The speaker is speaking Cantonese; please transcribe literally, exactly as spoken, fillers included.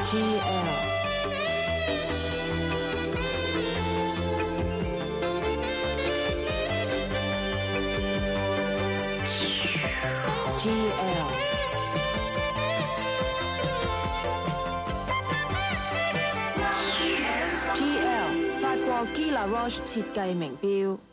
G L G L G L 法國 Guy Laroche 設計名錶。